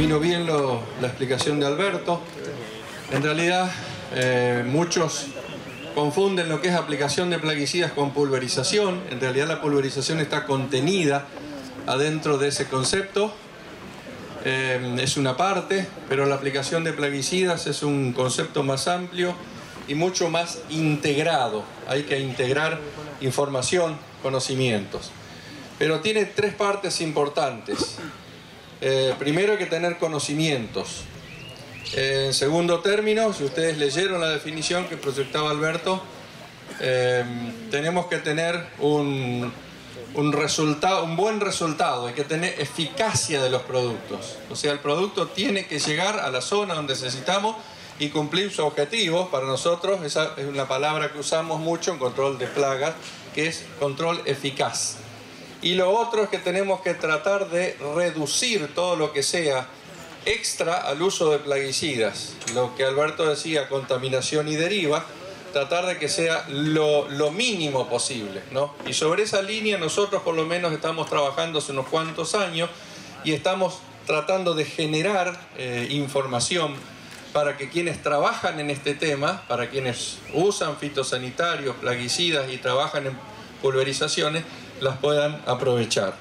vino bien la explicación de Alberto. En realidad, muchos confunden lo que es aplicación de plaguicidas con pulverización. En realidad la pulverización está contenida adentro de ese concepto. Es una parte, pero la aplicación de plaguicidas es un concepto más amplio y mucho más integrado. Hay que integrar información, conocimientos. Pero tiene tres partes importantes. Primero hay que tener conocimientos. En segundo término, si ustedes leyeron la definición que proyectaba Alberto, tenemos que tener un buen resultado, hay que tener eficacia de los productos. O sea, el producto tiene que llegar a la zona donde necesitamos y cumplir su objetivo. Para nosotros, esa es una palabra que usamos mucho en control de plagas, que es control eficaz. Y lo otro es que tenemos que tratar de reducir todo lo que sea extra al uso de plaguicidas. Lo que Alberto decía, contaminación y deriva, tratar de que sea lo mínimo posible, ¿no? Y sobre esa línea nosotros por lo menos estamos trabajando hace unos cuantos años y estamos tratando de generar información para que quienes trabajan en este tema, para quienes usan fitosanitarios, plaguicidas y trabajan en pulverizaciones, las puedan aprovechar.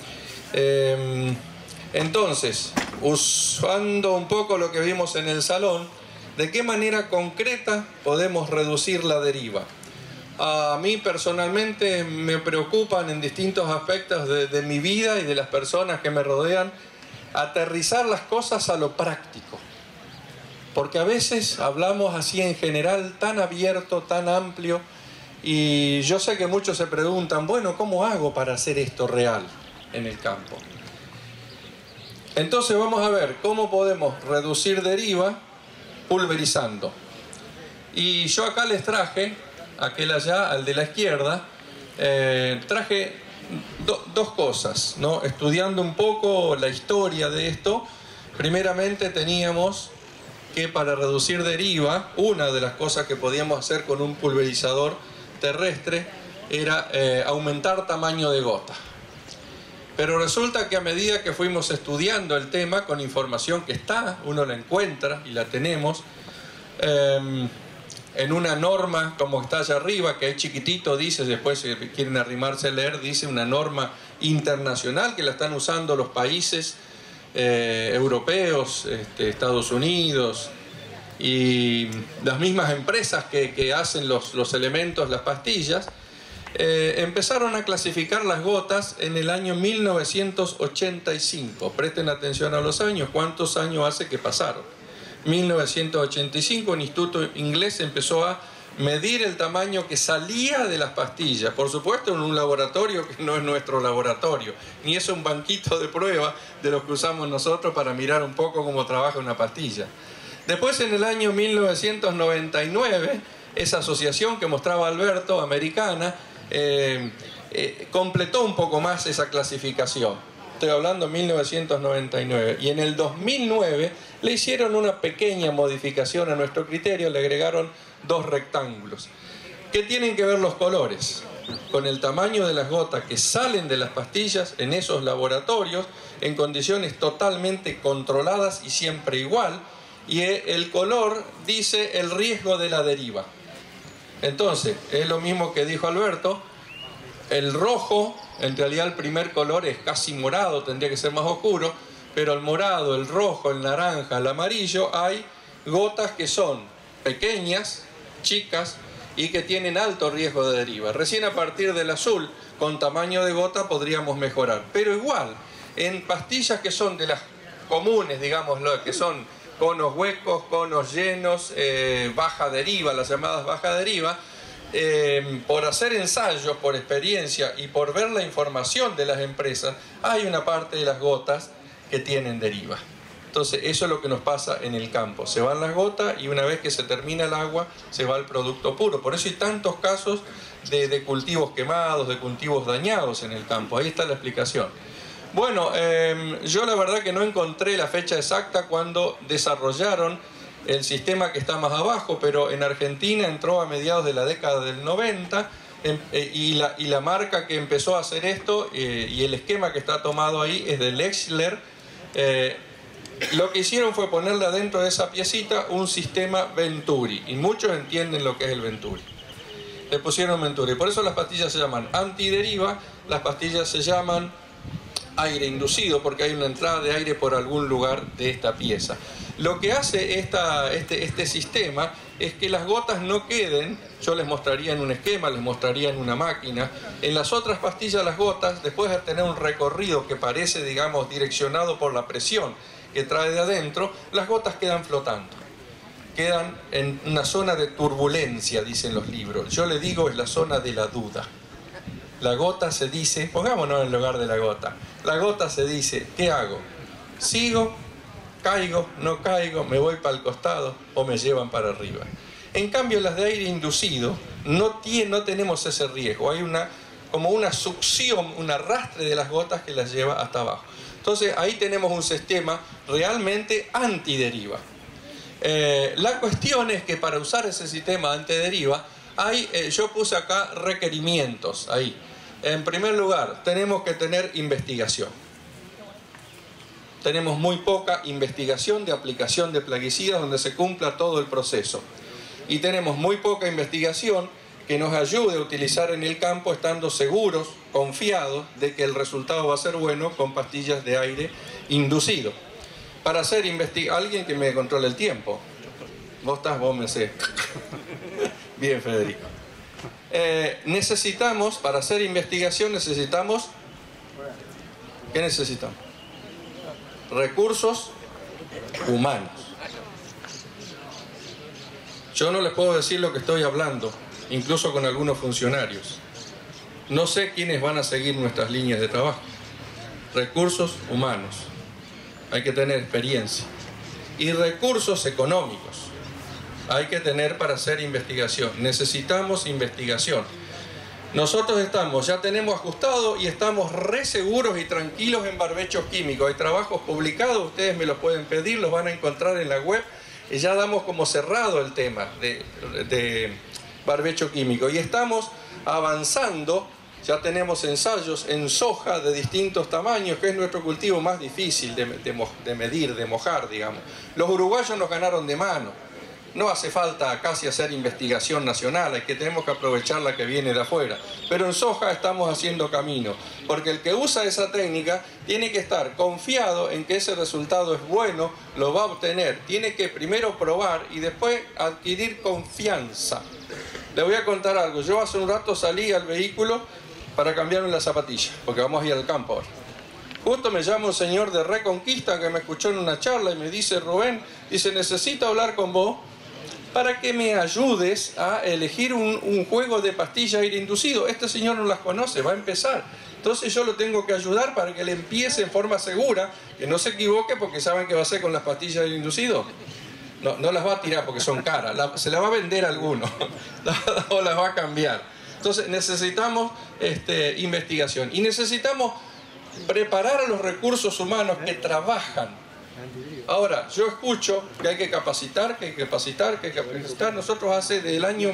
Entonces, usando un poco lo que vimos en el salón, ¿de qué manera concreta podemos reducir la deriva? A mí personalmente me preocupan en distintos aspectos de mi vida y de las personas que me rodean, aterrizar las cosas a lo práctico. Porque a veces hablamos así en general, tan abierto, tan amplio, y yo sé que muchos se preguntan, bueno, ¿cómo hago para hacer esto real en el campo? Entonces vamos a ver cómo podemos reducir deriva pulverizando. Y yo acá les traje, aquel allá, al de la izquierda, traje dos cosas, ¿no? Estudiando un poco la historia de esto, primeramente teníamos que para reducir deriva, una de las cosas que podíamos hacer con un pulverizador terrestre era aumentar tamaño de gota. Pero resulta que a medida que fuimos estudiando el tema con información que está, uno la encuentra y la tenemos, en una norma como está allá arriba, que es chiquitito, dice, después si quieren arrimarse a leer, dice una norma internacional que la están usando los países europeos, Estados Unidos, y las mismas empresas que hacen los elementos, las pastillas, empezaron a clasificar las gotas en el año 1985. Presten atención a los años, ¿cuántos años hace que pasaron? 1985, un instituto inglés empezó a medir el tamaño que salía de las pastillas, por supuesto en un laboratorio que no es nuestro laboratorio, ni es un banquito de prueba de los que usamos nosotros para mirar un poco cómo trabaja una pastilla. Después, en el año 1999, esa asociación que mostraba Alberto, americana, completó un poco más esa clasificación. Estoy hablando de 1999. Y en el 2009 le hicieron una pequeña modificación a nuestro criterio, le agregaron 2 rectángulos. ¿Qué tienen que ver los colores? Con el tamaño de las gotas que salen de las pastillas en esos laboratorios, en condiciones totalmente controladas y siempre igual, y el color dice el riesgo de la deriva. Entonces, es lo mismo que dijo Alberto, el rojo, en realidad el primer color es casi morado, tendría que ser más oscuro, pero el morado, el rojo, el naranja, el amarillo, hay gotas que son pequeñas, chicas, y que tienen alto riesgo de deriva. Recién a partir del azul, con tamaño de gota, podríamos mejorar. Pero igual, en pastillas que son de las comunes, digámoslo, que son conos huecos, conos llenos, baja deriva, las llamadas baja deriva, por hacer ensayos, por experiencia y por ver la información de las empresas, hay una parte de las gotas que tienen deriva. Entonces eso es lo que nos pasa en el campo, se van las gotas y una vez que se termina el agua se va el producto puro. Por eso hay tantos casos de cultivos quemados, de cultivos dañados en el campo. Ahí está la explicación. Bueno, yo la verdad que no encontré la fecha exacta cuando desarrollaron el sistema que está más abajo, pero en Argentina entró a mediados de la década del 90 y la marca que empezó a hacer esto y el esquema que está tomado ahí es de Lechler, Lo que hicieron fue ponerle adentro de esa piecita un sistema Venturi, y muchos entienden lo que es el Venturi. Le pusieron Venturi, por eso las pastillas se llaman antideriva, las pastillas se llaman aire inducido, porque hay una entrada de aire por algún lugar de esta pieza. Lo que hace este sistema es que las gotas no queden, yo les mostraría en un esquema, les mostraría en una máquina. En las otras pastillas las gotas, después de tener un recorrido que parece, digamos, direccionado por la presión que trae de adentro, las gotas quedan flotando. Quedan en una zona de turbulencia, dicen los libros. Yo le digo, es la zona de la duda. La gota se dice, pongámonos en lugar de la gota. La gota se dice, ¿qué hago? ¿Sigo? ¿Caigo? ¿No caigo? ¿Me voy para el costado? ¿O me llevan para arriba? En cambio, las de aire inducido no tenemos ese riesgo. Hay como una succión, un arrastre de las gotas que las lleva hasta abajo. Entonces, ahí tenemos un sistema realmente antideriva. La cuestión es que para usar ese sistema antideriva, yo puse acá requerimientos ahí. En primer lugar, tenemos que tener investigación. Tenemos muy poca investigación de aplicación de plaguicidas donde se cumpla todo el proceso. Y tenemos muy poca investigación que nos ayude a utilizar en el campo estando seguros, confiados de que el resultado va a ser bueno con pastillas de aire inducido. Para hacer alguien que me controle el tiempo. Vos me sé. Bien, Federico. Para hacer investigación necesitamos... ¿Qué necesitamos? Recursos humanos. Yo no les puedo decir lo que estoy hablando, incluso con algunos funcionarios. No sé quiénes van a seguir nuestras líneas de trabajo. Recursos humanos. Hay que tener experiencia. Y recursos económicos. Hay que tener para hacer investigación. Necesitamos investigación. Nosotros ya tenemos ajustado y estamos re seguros y tranquilos en barbechos químicos. Hay trabajos publicados, ustedes me los pueden pedir, los van a encontrar en la web. Y ya damos como cerrado el tema de barbecho químico. Y estamos avanzando, ya tenemos ensayos en soja de distintos tamaños, que es nuestro cultivo más difícil de medir, de mojar, digamos. Los uruguayos nos ganaron de mano. No hace falta casi hacer investigación nacional, tenemos que aprovechar la que viene de afuera. Pero en soja estamos haciendo camino, porque el que usa esa técnica tiene que estar confiado en que ese resultado es bueno, lo va a obtener. Tiene que primero probar y después adquirir confianza. Le voy a contar algo. Yo hace un rato salí al vehículo para cambiarme la zapatilla, porque vamos a ir al campo ahora. Justo me llama un señor de Reconquista que me escuchó en una charla y me dice, Rubén, necesito hablar con vos para que me ayudes a elegir un juego de pastillas aire inducido. Este señor no las conoce, va a empezar. Entonces yo lo tengo que ayudar para que le empiece en forma segura, que no se equivoque porque saben qué va a hacer con las pastillas aire inducido. No las va a tirar porque son caras, se las va a vender a alguno o las va a cambiar. Entonces necesitamos investigación y necesitamos preparar a los recursos humanos que trabajan. Ahora, yo escucho que hay que capacitar, que hay que capacitar, que hay que capacitar. Nosotros hace del año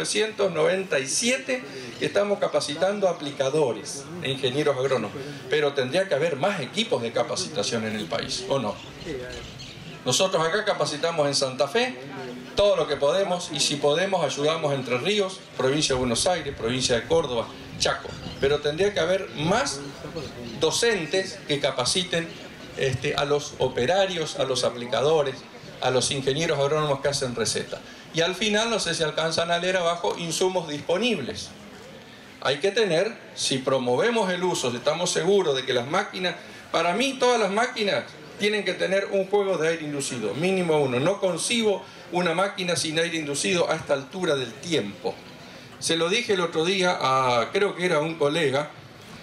1997 que estamos capacitando aplicadores e ingenieros agrónomos. Pero tendría que haber más equipos de capacitación en el país, ¿o no? Nosotros acá capacitamos en Santa Fe todo lo que podemos y si podemos ayudamos Entre Ríos, provincia de Buenos Aires, provincia de Córdoba, Chaco. Pero tendría que haber más docentes que capaciten a los operarios, a los aplicadores, a los ingenieros agrónomos que hacen receta. Y al final, no sé si alcanzan a leer abajo, insumos disponibles. Hay que tener, si promovemos el uso, si estamos seguros de que las máquinas, para mí todas las máquinas tienen que tener un juego de aire inducido, mínimo uno. No concibo una máquina sin aire inducido a esta altura del tiempo. Se lo dije el otro día a, creo que era un colega,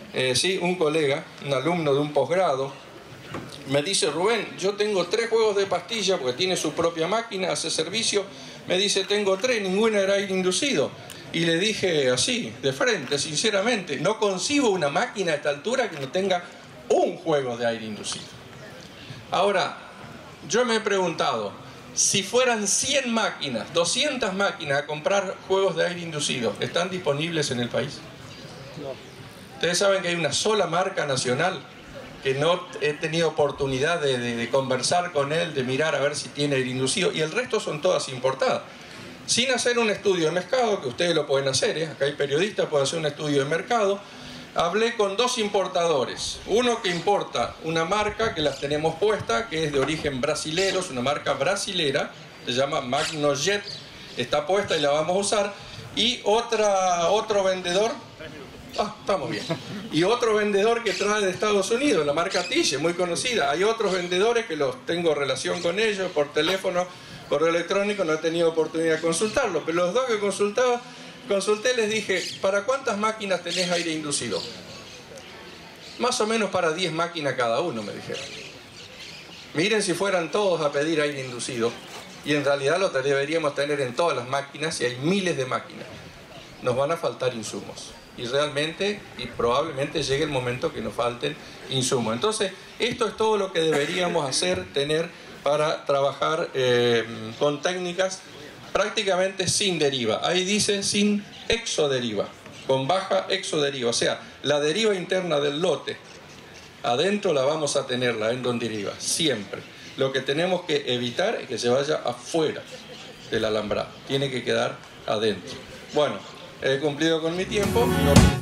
un alumno de un posgrado. Me dice, Rubén, yo tengo 3 juegos de pastillas porque tiene su propia máquina, hace servicio. Me dice, tengo 3, ninguna era aire inducido. Y le dije así, de frente, sinceramente, no concibo una máquina a esta altura que no tenga un juego de aire inducido. Ahora, yo me he preguntado, si fueran 100 máquinas, 200 máquinas a comprar juegos de aire inducido, ¿están disponibles en el país? No. Ustedes saben que hay una sola marca nacional que no he tenido oportunidad de conversar con él, de mirar a ver si tiene aire inducido, y el resto son todas importadas. Sin hacer un estudio de mercado, que ustedes lo pueden hacer, acá hay periodistas, pueden hacer un estudio de mercado. Hablé con 2 importadores, uno que importa una marca que las tenemos puestas, que es de origen brasilero, es una marca brasilera, se llama Magnojet, está puesta y la vamos a usar, y otro vendedor, estamos bien, y otro vendedor que trae de Estados Unidos, la marca Tille, muy conocida. Hay otros vendedores que los tengo relación con ellos por teléfono, correo electrónico, no he tenido oportunidad de consultarlos, pero los 2 que consulté, les dije, ¿para cuántas máquinas tenés aire inducido? Más o menos para 10 máquinas cada uno, me dijeron. Miren si fueran todos a pedir aire inducido, y en realidad lo deberíamos tener en todas las máquinas, y hay miles de máquinas. Nos van a faltar insumos, y realmente, y probablemente llegue el momento que nos falten insumos. Entonces, esto es todo lo que deberíamos hacer, tener para trabajar con técnicas prácticamente sin deriva. Ahí dice sin exoderiva, con baja exoderiva, o sea, la deriva interna del lote, adentro la vamos a tener, la endonderiva, siempre. Lo que tenemos que evitar es que se vaya afuera del alambrado, tiene que quedar adentro. Bueno, he cumplido con mi tiempo.